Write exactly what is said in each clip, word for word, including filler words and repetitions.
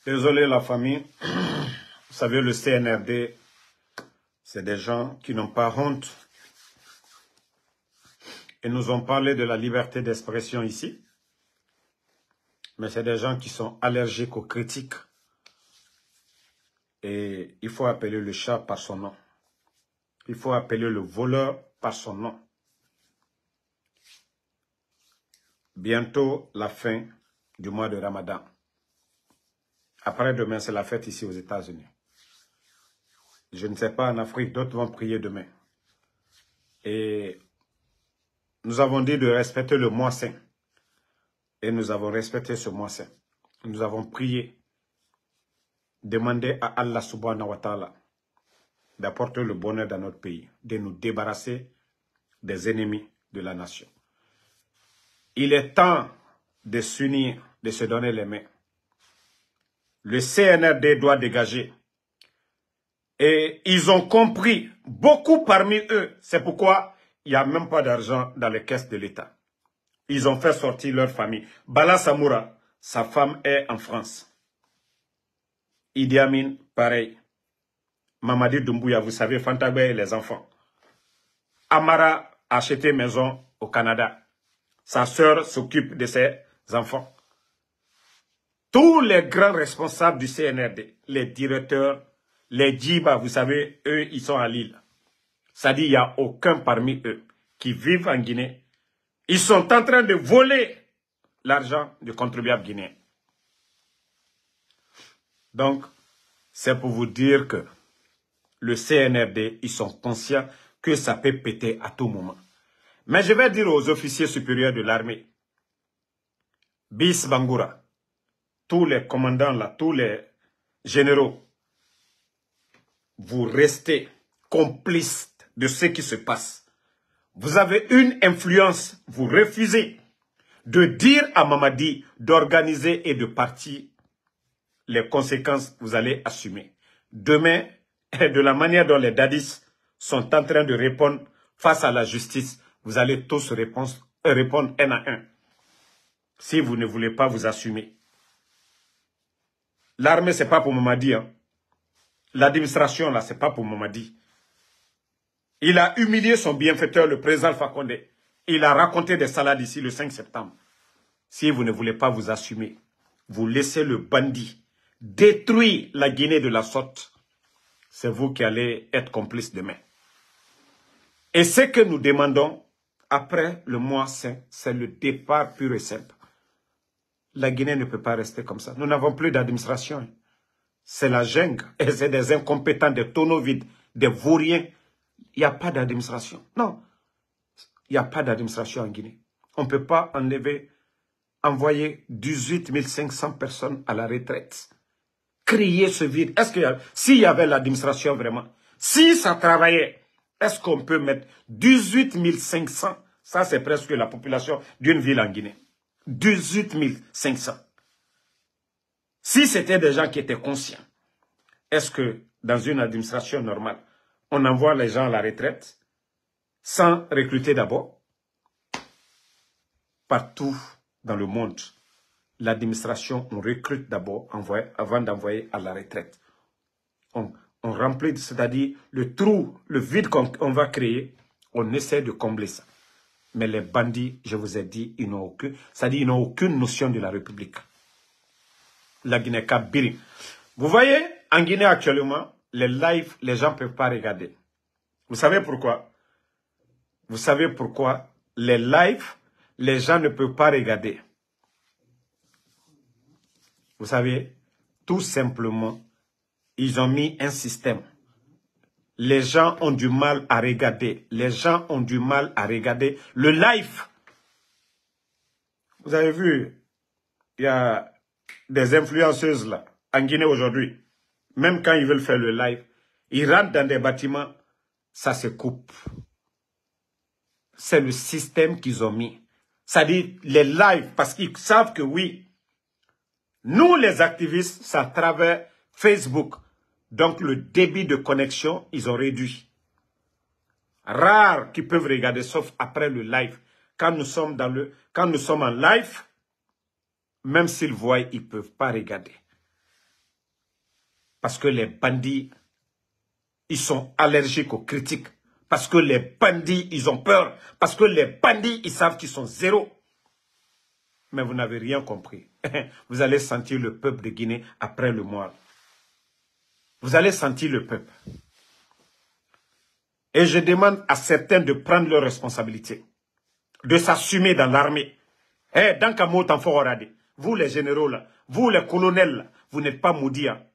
Désolé la famille. Vous savez, le C N R D, c'est des gens qui n'ont pas honte. Ils nous ont parlé de la liberté d'expression ici. Mais c'est des gens qui sont allergiques aux critiques. Et il faut appeler le chat par son nom. Il faut appeler le voleur par son nom. Bientôt la fin du mois de Ramadan. Après-demain, c'est la fête ici aux États-Unis. Je ne sais pas, en Afrique, d'autres vont prier demain. Et nous avons dit de respecter le mois saint. Et nous avons respecté ce mois saint. Nous avons prié, demandé à Allah subhanahu wa ta'ala d'apporter le bonheur dans notre pays, de nous débarrasser des ennemis de la nation. Il est temps de s'unir, de se donner les mains. Le C N R D doit dégager. Et ils ont compris, beaucoup parmi eux, c'est pourquoi il n'y a même pas d'argent dans les caisses de l'État. Ils ont fait sortir leur famille. Bala Samoura, sa femme est en France. Idi Amin, pareil. Mamadi Doumbouya, vous savez, Fantagbe et les enfants. Amara a acheté maison au Canada. Sa sœur s'occupe de ses enfants. Tous les grands responsables du C N R D, les directeurs, les djibas, vous savez, eux, ils sont à Lille. Ça dit, il n'y a aucun parmi eux qui vivent en Guinée. Ils sont en train de voler l'argent du contribuable guinéen. Donc, c'est pour vous dire que le C N R D, ils sont conscients que ça peut péter à tout moment. Mais je vais dire aux officiers supérieurs de l'armée, Bis Bangoura, tous les commandants là, tous les généraux, vous restez complices de ce qui se passe. Vous avez une influence, vous refusez de dire à Mamadi d'organiser et de partir. Les conséquences, vous allez assumer. Demain, de la manière dont les dadis sont en train de répondre face à la justice, vous allez tous répondre, répondre un à un. Si vous ne voulez pas vous assumer. L'armée, ce n'est pas pour Mamadi. Hein. L'administration, là, ce n'est pas pour Mamadi. Il a humilié son bienfaiteur, le président Alpha Condé. Il a raconté des salades ici le cinq septembre. Si vous ne voulez pas vous assumer, vous laissez le bandit détruire la Guinée de la sorte. C'est vous qui allez être complice demain. Et ce que nous demandons, après le mois saint, c'est le départ pur et simple. La Guinée ne peut pas rester comme ça. Nous n'avons plus d'administration. C'est la jungle. Et c'est des incompétents, des tonneaux vides, des vauriens. Il n'y a pas d'administration. Non. Il n'y a pas d'administration en Guinée. On ne peut pas enlever, envoyer dix-huit mille cinq cents personnes à la retraite. Créer ce vide. Est-ce qu'il y a, s'il y avait l'administration vraiment, si ça travaillait, est-ce qu'on peut mettre dix-huit mille cinq cents? Ça, c'est presque la population d'une ville en Guinée. dix-huit mille cinq cents. Si c'était des gens qui étaient conscients, est-ce que dans une administration normale, on envoie les gens à la retraite sans recruter d'abord? Partout dans le monde, l'administration, on recrute d'abord avant d'envoyer à la retraite. On, on remplit, c'est-à-dire le trou, le vide qu'on va créer, on essaie de combler ça. Mais les bandits, je vous ai dit, ils n'ont aucune, c'est-à-dire ils n'ont aucune notion de la République. La Guinée-Cap Biri. Vous voyez, en Guinée actuellement, les lives, les gens ne peuvent pas regarder. Vous savez pourquoi? Vous savez pourquoi les lives, les gens ne peuvent pas regarder? Vous savez, tout simplement, ils ont mis un système. Les gens ont du mal à regarder. Les gens ont du mal à regarder le live. Vous avez vu, il y a des influenceuses là, en Guinée aujourd'hui. Même quand ils veulent faire le live, ils rentrent dans des bâtiments, ça se coupe. C'est le système qu'ils ont mis. C'est-à-dire les lives, parce qu'ils savent que oui, nous les activistes, c'est à travers Facebook. Donc le débit de connexion, ils ont réduit. Rares qui peuvent regarder, sauf après le live. Quand nous sommes, dans le, quand nous sommes en live, même s'ils voient, ils ne peuvent pas regarder. Parce que les bandits, ils sont allergiques aux critiques. Parce que les bandits, ils ont peur. Parce que les bandits, ils savent qu'ils sont zéro. Mais vous n'avez rien compris. Vous allez sentir le peuple de Guinée après le mois. Vous allez sentir le peuple. Et je demande à certains de prendre leurs responsabilités. De s'assumer dans l'armée. Eh, dans Kamo Tanforade, vous les généraux là, vous les colonels là, vous n'êtes pas maudits. Hein.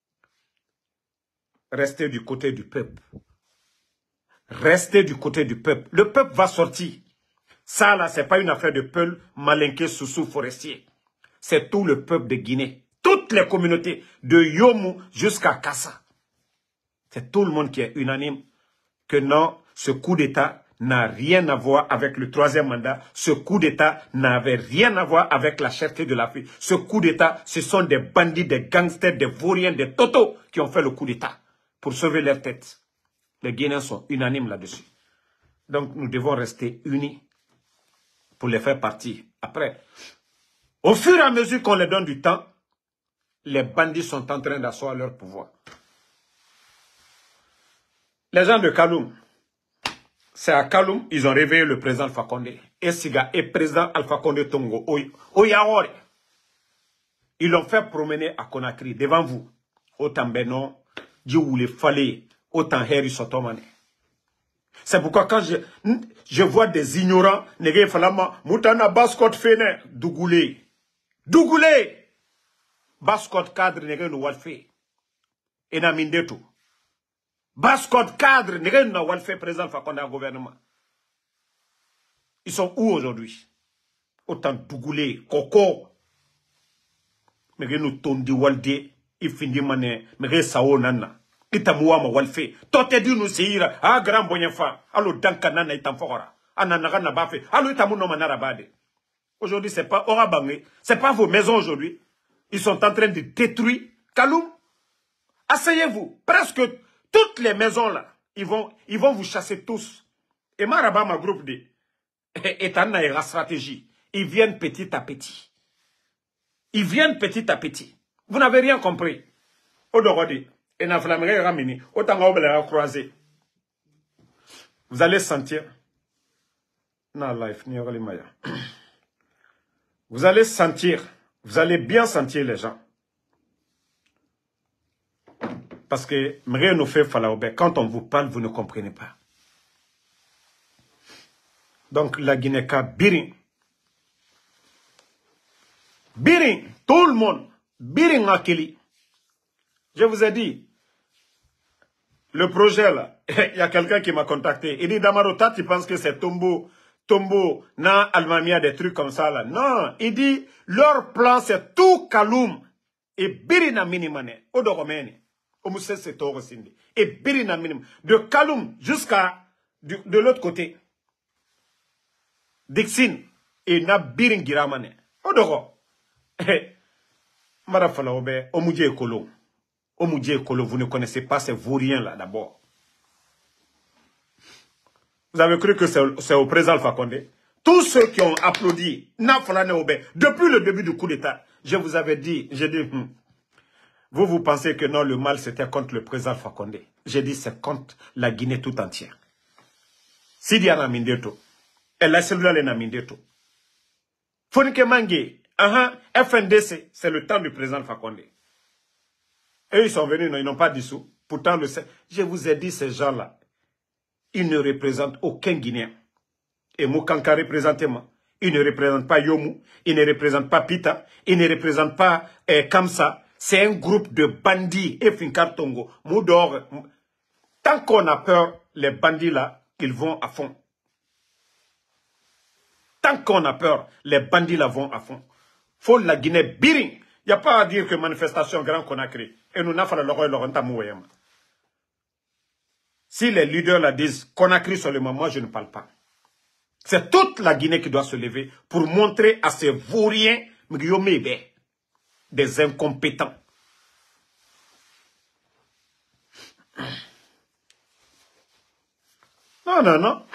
Restez du côté du peuple. Restez du côté du peuple. Le peuple va sortir. Ça là, c'est pas une affaire de Peul, Malinké, Soussou, Forestier. C'est tout le peuple de Guinée. Toutes les communautés, de Yomu jusqu'à Kassa. C'est tout le monde qui est unanime que non, ce coup d'État n'a rien à voir avec le troisième mandat. Ce coup d'État n'avait rien à voir avec la cherté de l'Afrique. Ce coup d'État, ce sont des bandits, des gangsters, des vauriens, des totos qui ont fait le coup d'État pour sauver leur tête. Les Guinéens sont unanimes là-dessus. Donc nous devons rester unis pour les faire partir. Après, au fur et à mesure qu'on les donne du temps, les bandits sont en train d'asseoir leur pouvoir. Les gens de Kaloum, c'est à Kaloum, ils ont réveillé le président Alpha Condé. Et Siga et président Alpha Condé Tongo, au Yaori. Ils l'ont fait promener à Conakry, devant vous. Autant Beno, Dieu voulait fallait, autant Harry Sotomane. C'est pourquoi quand je, je vois des ignorants, Nege Falama, Moutana Baskot Fene, Dougoulé. Dougoulé! Baskot cadre, Nege no Walfe. Et na Mindeto. Baskot cadre, Nege no Walfe, président Fakonde au gouvernement. Ils sont où aujourd'hui? Autant Dougoulé, Koko. Nege no Tondi Walde, Ifindi Mane, Nege Sao Nana. Itamuama walfe. Tote di nous seira. Ah, grand bonyefa. Allo dankanana itamfora. Ananagana bafe. Allo itamu no manarabade. Aujourd'hui, c'est pas Orabangé. C'est pas vos maisons aujourd'hui. Ils sont en train de détruire Kaloum. Asseyez-vous. Presque toutes les maisons là, ils vont, ils vont vous chasser tous. Et Maraba, ma groupe de, est en la stratégie. Ils viennent petit à petit. Ils viennent petit à petit. Vous n'avez rien compris. Odorodi. Et na flamerie ramini, autant que croisé. Vous allez sentir. Na life, ni maya. Vous allez sentir, vous allez bien sentir les gens. Parce que rien nous fait falaobe. Quand on vous parle, vous ne comprenez pas. Donc la Guinée-Ka, Birin. Birin, tout le monde. Birin Akeli. Je vous ai dit, le projet là, il y a quelqu'un qui m'a contacté. Il dit, Damarota, tu penses que c'est Tombo, Tombo, na Almamia, des trucs comme ça là. Non, il dit, leur plan c'est tout Kaloum. Et Birina Minimane, Odoromene, Omuse c'est Torosindi. Et Birina Minimane, de Kaloum jusqu'à, de l'autre côté, Dixin, et na Birin Giramane. Odoro. Marafalaobe, Omudje Kolo. Omudje Kolo, vous ne connaissez pas ces vauriens là d'abord. Vous avez cru que c'est au président Alpha Condé? Tous ceux qui ont applaudi, depuis le début du coup d'État, je vous avais dit, j'ai dit, hmm, vous vous pensez que non, le mal c'était contre le président Alpha Condé. J'ai dit c'est contre la Guinée tout entière. Sidi Ana Mindeto, et la cellule Ana Mindeto. Fonike Mange, F N D C, c'est le temps du président Alpha Condé. Et ils sont venus, non, ils n'ont pas dissous. Pourtant, le, je vous ai dit, ces gens-là, ils ne représentent aucun Guinéen. Et Moukanka représentement, ils ne représentent pas Yomu, ils ne représentent pas Pita, ils ne représentent pas eh, Kamsa. C'est un groupe de bandits et Finkartongo. Moudor. Tant qu'on a peur, les bandits là, ils vont à fond. Tant qu'on a peur, les bandits là vont à fond. Faut la Guinée biring. Il n'y a pas à dire que manifestation Grand Conakry. Et nous n'avons pas le droit. Si les leaders la disent, Conakry seulement, moi je ne parle pas. C'est toute la Guinée qui doit se lever pour montrer à ces vauriens des incompétents. Non, non, non.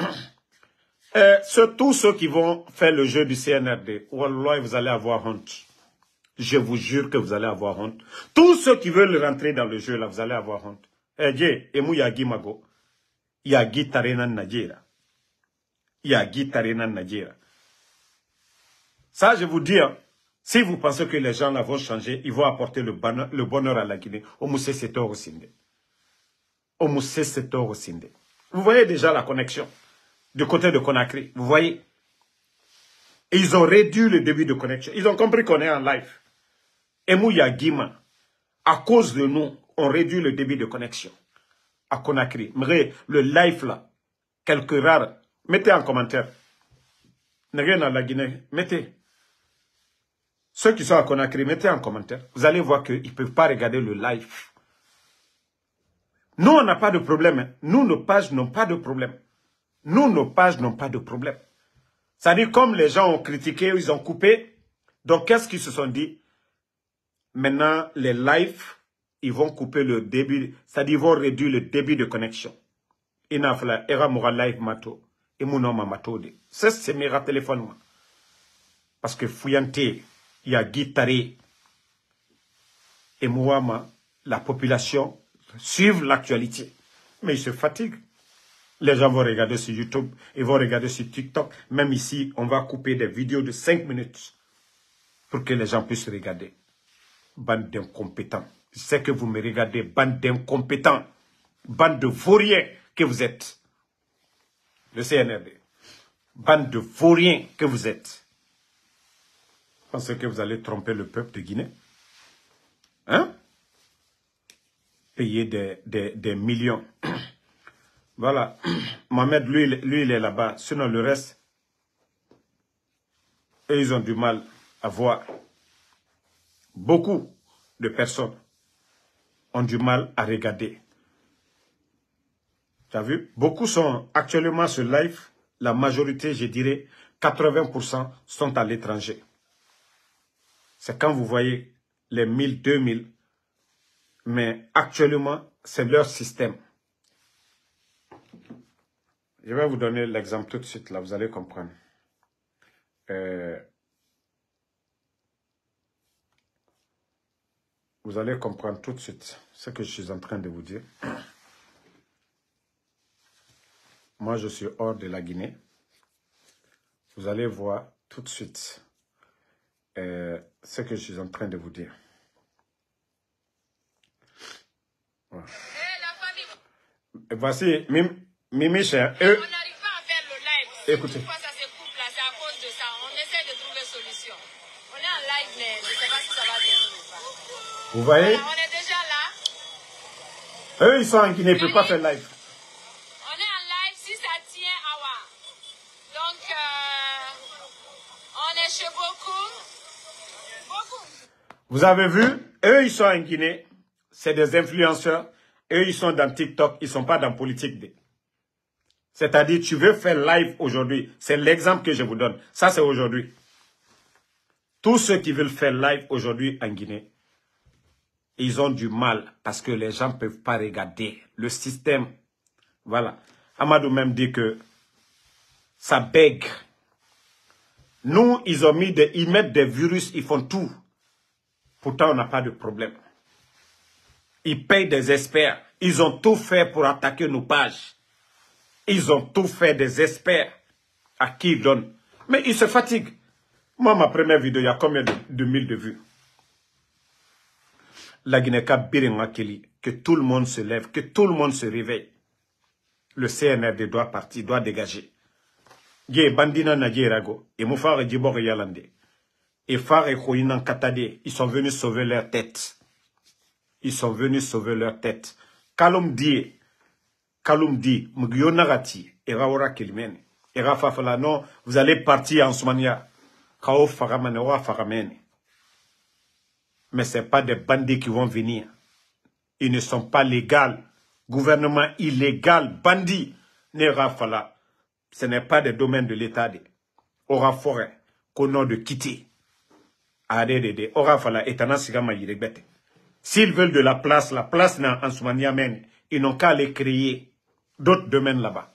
Euh, tous ceux qui vont faire le jeu du C N R D, Wallah, vous allez avoir honte. Je vous jure que vous allez avoir honte. Tous ceux qui veulent rentrer dans le jeu, là, vous allez avoir honte. Eh, Dieu, et moi, yagi mago. Yagi tarena najera. Yagi tarena najera. Ça, je vous dis, hein, si vous pensez que les gens là vont changer, ils vont apporter le bonheur, le bonheur à la Guinée. Omoussé Setor Sinde. Omoussé Setor Sinde. Vous voyez déjà la connexion du côté de Conakry. Vous voyez? Et ils ont réduit le débit de connexion. Ils ont compris qu'on est en live. Et Mouya Guima, à cause de nous, on réduit le débit de connexion à Conakry. Mais le live là, quelques rares, mettez en commentaire. N'est-ce dans la Guinée, mettez. Ceux qui sont à Conakry, mettez en commentaire. Vous allez voir qu'ils ne peuvent pas regarder le live. Nous, on n'a pas de problème. Hein. Nous, nos pages n'ont pas de problème. Nous, nos pages n'ont pas de problème. C'est-à-dire, comme les gens ont critiqué, ils ont coupé. Donc, qu'est-ce qu'ils se sont dit? Maintenant, les lives, ils vont couper le débit. C'est-à-dire, ils vont réduire le débit de connexion. Il n'a pas era mora live mato. Et mon nom mato. Ça, c'est mes téléphones. Parce que Fouillante, il y a Guitare. Et moi, la population suivent l'actualité. Mais ils se fatiguent. Les gens vont regarder sur YouTube, ils vont regarder sur TikTok. Même ici, on va couper des vidéos de cinq minutes pour que les gens puissent regarder. Bande d'incompétents. Je sais que vous me regardez, bande d'incompétents. Bande de vauriens que vous êtes. Le C N R D. Bande de vauriens que vous êtes. Pensez que vous allez tromper le peuple de Guinée? Hein? Payer des, des, des millions. Voilà. Mohamed, lui, lui, il est là-bas. Sinon, le reste, eux, ils ont du mal à voir. Beaucoup de personnes ont du mal à regarder. Tu as vu? Beaucoup sont actuellement sur live. La majorité, je dirais, quatre-vingts pour cent sont à l'étranger. C'est quand vous voyez les mille, deux mille. Mais actuellement, c'est leur système. Je vais vous donner l'exemple tout de suite, là, vous allez comprendre. Euh, vous allez comprendre tout de suite ce que je suis en train de vous dire. Moi, je suis hors de la Guinée. Vous allez voir tout de suite euh, ce que je suis en train de vous dire. Voilà. Et voici, Mim, Mimi, cher. Eux, on n'arrive pas à faire le live. Écoutez. Pourquoi ça se coupe là? C'est à cause de ça. On essaie de trouver solution. On est en live, mais je ne sais pas si ça va venir ou pas. Vous voyez? Voilà, on est déjà là. Eux, ils sont en Guinée, ils ne peuvent pas faire live. On est en live si ça tient à voir. Donc, euh, on est chez beaucoup. Beaucoup. Vous avez vu? Eux, ils sont en Guinée. C'est des influenceurs. Eux, ils sont dans TikTok. Ils ne sont pas dans politique. C'est-à-dire, tu veux faire live aujourd'hui. C'est l'exemple que je vous donne. Ça, c'est aujourd'hui. Tous ceux qui veulent faire live aujourd'hui en Guinée, ils ont du mal parce que les gens ne peuvent pas regarder le système. Voilà. Amadou même dit que ça bègue. Nous, ils ont mis des, ils mettent des virus, ils font tout. Pourtant, on n'a pas de problème. Ils payent des experts. Ils ont tout fait pour attaquer nos pages. Ils ont tout fait des experts à qui ils donnent. Mais ils se fatiguent. Moi, ma première vidéo, il y a combien de, de mille de vues? La Guinée-Ka Biringa Keli, que tout le monde se lève, que tout le monde se réveille. Le C N R D doit partir, doit dégager. Yé bandina na rago, et moufare djibor yalande. Et Fare Khoinan Katade, ils sont venus sauver leur tête. Ils sont venus sauver leur tête. Kalum dit, Kalum dit, Mugyo Nagati, Eraora Kelimene. Era Fafala, non, vous allez partir en Soumania. Kao Faramane, Oa Faramene. Mais ce n'est pas des bandits qui vont venir. Ils ne sont pas légaux. Gouvernement illégal, bandit, Nera Fala. Ce n'est pas des domaines de l'État. Ora Forêt, qu'au nom de quitter. Adede, Ora Fala, Etana Sigama Yiregbete. S'ils veulent de la place, la place n'a en Soumania mène. Ils n'ont qu'à aller créer d'autres domaines là-bas.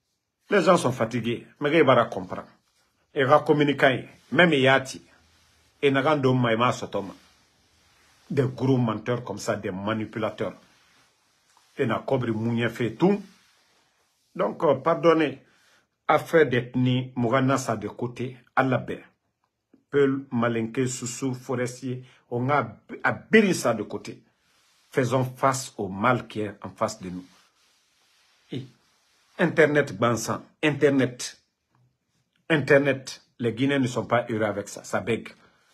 Les gens sont fatigués. Mais ils vont comprendre. Ils vont communiquer. Même Yati. Et Nagando Maïma Sotoma. Des gros menteurs comme ça, des manipulateurs. Et n'a Kobri Mounien fait tout. Donc, euh, pardonnez. Affaire d'ethnie, Mourana ça de côté, à la baie. Peul, Malinke, Soussou, Forestier, on a à béni ça de côté. Faisons face au mal qui est en face de nous. Et Internet, Bansan, Internet. Internet, les Guinéens ne sont pas heureux avec ça, ça bègue.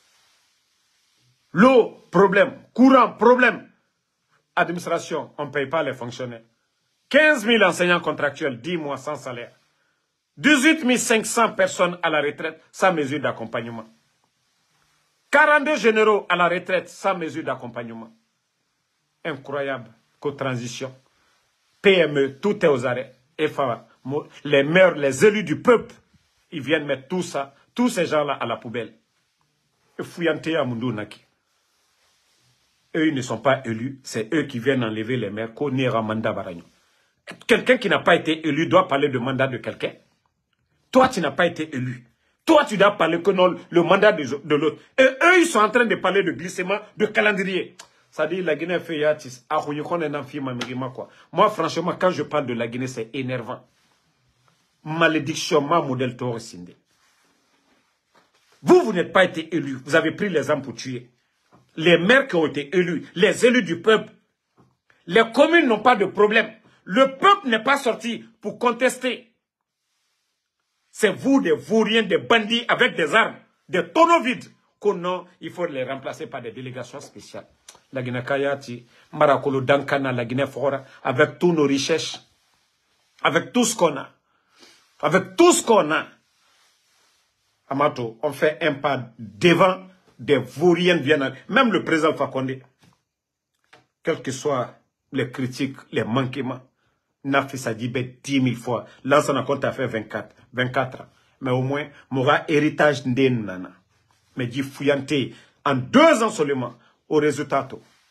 L'eau, problème. Courant, problème. Administration, on ne paye pas les fonctionnaires. quinze mille enseignants contractuels, dix mois sans salaire. dix-huit mille cinq cents personnes à la retraite sans mesure d'accompagnement. quarante-deux généraux à la retraite sans mesure d'accompagnement. Incroyable. Co-transition. P M E, tout est aux arrêts. Et les maires, les élus du peuple, ils viennent mettre tout ça, tous ces gens-là à la poubelle. Et Fouillante à Mundu Naki. Eux, ils ne sont pas élus, c'est eux qui viennent enlever les maires. Quelqu'un qui n'a pas été élu doit parler de mandat de quelqu'un. Toi, tu n'as pas été élu. Toi, tu dois parler que non, le mandat de, de l'autre. Et eux, ils sont en train de parler de glissement, de calendrier. Ça dit, la Guinée fait yatis. Moi, franchement, quand je parle de la Guinée, c'est énervant. Malédiction, ma modèle Torresinde. Vous, vous n'êtes pas été élu. Vous avez pris les armes pour tuer. Les maires qui ont été élus, les élus du peuple, les communes n'ont pas de problème. Le peuple n'est pas sorti pour contester. C'est vous, des vauriens, des bandits avec des armes, des tonneaux vides. Que non, il faut les remplacer par des délégations spéciales. La Guinée Kayati, Marakolo Dankana, la Guinée Fora, avec tous nos richesses, avec tout ce qu'on a, avec tout ce qu'on a. Amato, on fait un pas devant des vauriens viennent. Même le président Fakonde, quelles que soient les critiques, les manquements, Nafisa Dibé dix mille fois. L'ancien compte a fait vingt-quatre, vingt-quatre ans. Mais au moins, m'aura héritage d'Nana. Mais dit Fouillante, en deux ans seulement, au résultat,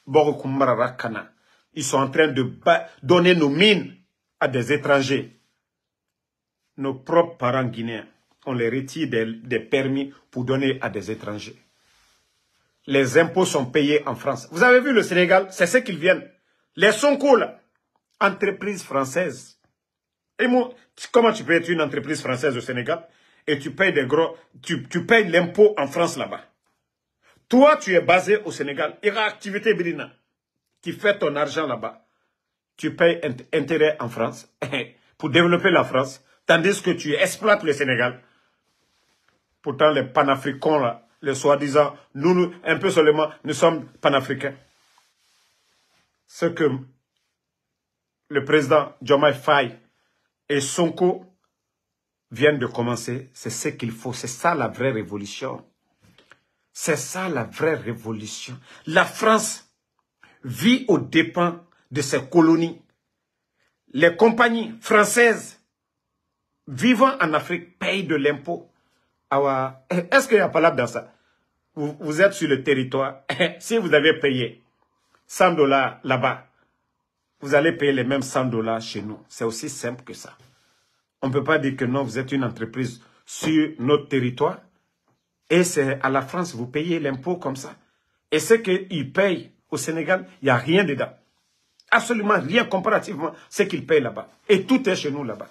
ils sont en train de donner nos mines à des étrangers. Nos propres parents guinéens, on les retire des, des permis pour donner à des étrangers. Les impôts sont payés en France. Vous avez vu le Sénégal, c'est ce qu'ils viennent. Les Sonko, là, entreprise française. Et moi, comment tu peux être une entreprise française au Sénégal et tu payes des gros, tu, tu payes l'impôt en France là-bas. Toi, tu es basé au Sénégal. Il y a activité Brina. Tu fais ton argent là-bas. Tu payes intérêt en France pour développer la France, tandis que tu exploites le Sénégal. Pourtant, les panafricains, là, les soi-disant, nous, nous, un peu seulement, nous sommes panafricains. Ce que le président Diomaye Faye et Sonko viennent de commencer, c'est ce qu'il faut. C'est ça la vraie révolution. C'est ça la vraie révolution. La France vit aux dépens de ses colonies. Les compagnies françaises vivant en Afrique payent de l'impôt. Est-ce qu'il y a pas là dans ça? Vous, vous êtes sur le territoire. Si vous avez payé cent dollars là-bas, vous allez payer les mêmes cent dollars chez nous. C'est aussi simple que ça. On ne peut pas dire que non, vous êtes une entreprise sur notre territoire. Et c'est à la France, vous payez l'impôt comme ça. Et ce qu'ils payent au Sénégal, il n'y a rien dedans. Absolument rien comparativement à ce qu'ils payent là-bas. Et tout est chez nous là-bas.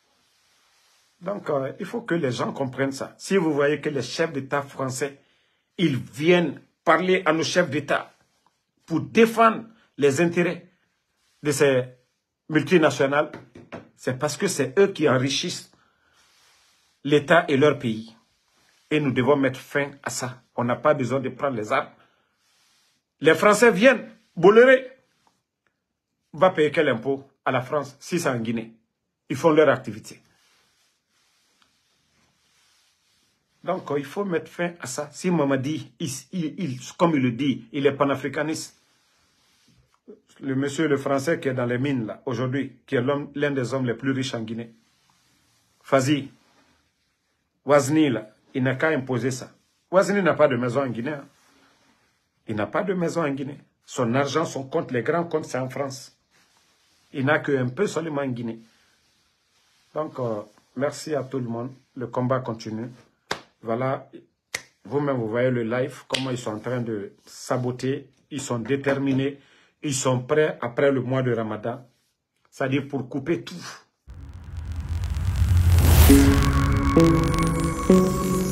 Donc, euh, il faut que les gens comprennent ça. Si vous voyez que les chefs d'État français, ils viennent parler à nos chefs d'État pour défendre les intérêts de ces multinationales, c'est parce que c'est eux qui enrichissent l'État et leur pays. Et nous devons mettre fin à ça. On n'a pas besoin de prendre les armes. Les Français viennent, Bolloré va payer quel impôt à la France si c'est en Guinée? Ils font leur activité. Donc, il faut mettre fin à ça. Si Mamadi, il, il, il, comme il le dit, il est panafricaniste. Le monsieur, le français qui est dans les mines, là, aujourd'hui, qui est l'un des hommes les plus riches en Guinée. Fazi, Ouazni, là, il n'a qu'à imposer ça. Ouazni n'a pas de maison en Guinée. Hein. Il n'a pas de maison en Guinée. Son argent, son compte, les grands comptes, c'est en France. Il n'a qu'un peu seulement en Guinée. Donc, euh, merci à tout le monde. Le combat continue. Voilà, Vous-même, vous voyez le live, comment ils sont en train de saboter. Ils sont déterminés. Ils sont prêts après le mois de Ramadan. C'est-à-dire pour couper tout.